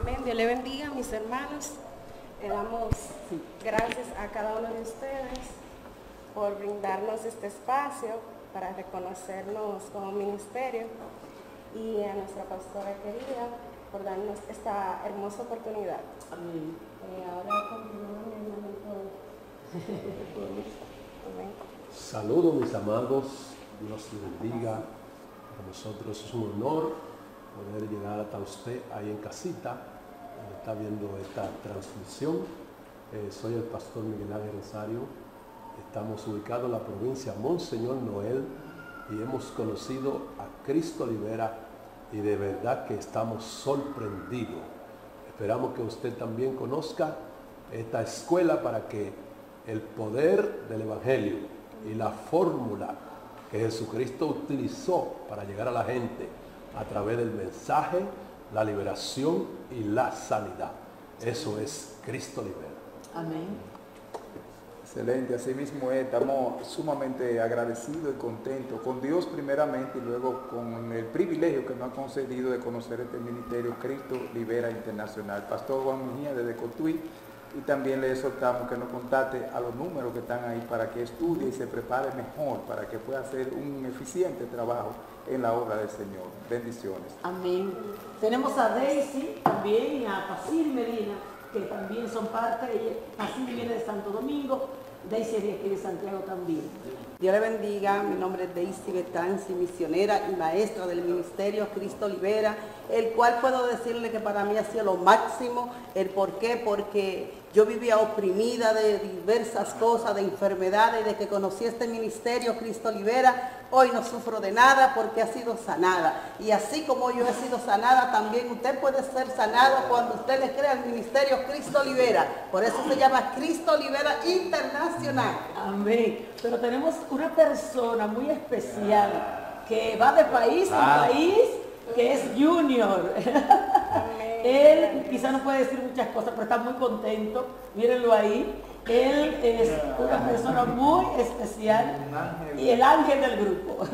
Amén. Dios le bendiga, mis hermanos. Le damos gracias a cada uno de ustedes por brindarnos este espacio para reconocernos como ministerio y a nuestra pastora querida por darnos esta hermosa oportunidad. Amén. Ahora continuamos, mi hermanito. Amén. Saludos, mis amados. Dios les bendiga. Para nosotros es un honor poder llegar hasta usted ahí en casita, donde está viendo esta transmisión. Soy el pastor Miguel Ángel Rosario. Estamos ubicados en la provincia Monseñor Noel y hemos conocido a Cristo Libera y de verdad que estamos sorprendidos. Esperamos que usted también conozca esta escuela para que el poder del Evangelio y la fórmula que Jesucristo utilizó para llegar a la gente a través del mensaje, la liberación y la sanidad. Eso es Cristo Libera. Amén. Excelente, así mismo estamos sumamente agradecidos y contentos con Dios primeramente y luego con el privilegio que nos ha concedido de conocer este ministerio Cristo Libera Internacional. Pastor Juan Mejía desde Cotuí, y también le exhortamos que nos contacte a los números que están ahí para que estudie y se prepare mejor, para que pueda hacer un eficiente trabajo en la obra del Señor. Bendiciones. Amén. Tenemos a Daisy también y a Paciri Medina, que también son parte. Paciri viene de Santo Domingo, Daisy es de aquí de Santiago también. Dios le bendiga, mi nombre es Daisy Betanzi, misionera y maestra del ministerio Cristo Libera, el cual puedo decirle que para mí ha sido lo máximo. ¿El por qué? Porque yo vivía oprimida de diversas cosas, de enfermedades, de que conocí este ministerio Cristo Libera. Hoy no sufro de nada porque ha sido sanada. Y así como yo he sido sanada, también usted puede ser sanado cuando usted le crea al ministerio Cristo Libera. Por eso se llama Cristo Libera Internacional. Amén. Pero tenemos una persona muy especial que va de país en país, que es Junior. Él quizá no puede decir muchas cosas, pero está muy contento. Mírenlo ahí. Él es una persona muy especial y el ángel del grupo.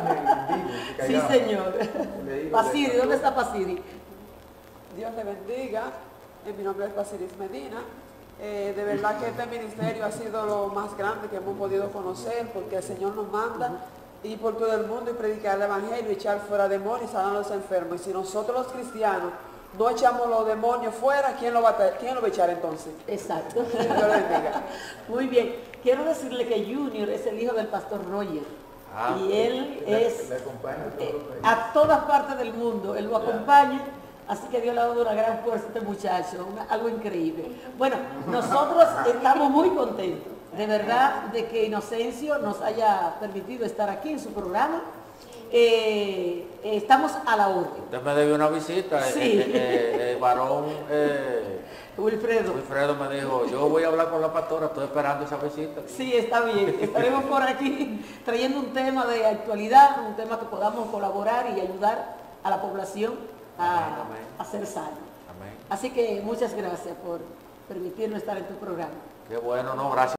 Sí, señor. Paciri, ¿dónde está Paciri? Dios le bendiga. Mi nombre es Paciri Medina. De verdad que este ministerio ha sido lo más grande que hemos podido conocer, porque el Señor nos manda ir por todo el mundo y predicar el Evangelio, echar fuera demonios y sanar a los enfermos. Y si nosotros los cristianos no echamos los demonios fuera, ¿quién lo va a echar entonces? Exacto. Dios le bendiga. Muy bien. Quiero decirle que Junior es el hijo del pastor Roger. Y él es a todas partes del mundo. Él lo acompaña. Así que Dios le ha dado una gran fuerza a este muchacho. Algo increíble. Bueno, nosotros estamos muy contentos. De verdad, de que Inocencio nos haya permitido estar aquí en su programa. Estamos a la orden. Usted me debió una visita. Sí. El varón Wilfredo me dijo, yo voy a hablar con la pastora, estoy esperando esa visita. Sí, está bien. Estaremos por aquí trayendo un tema de actualidad, un tema que podamos colaborar y ayudar a la población a ser sana. Amén. Así que muchas gracias por permitirnos estar en tu programa. Qué bueno, no, gracias.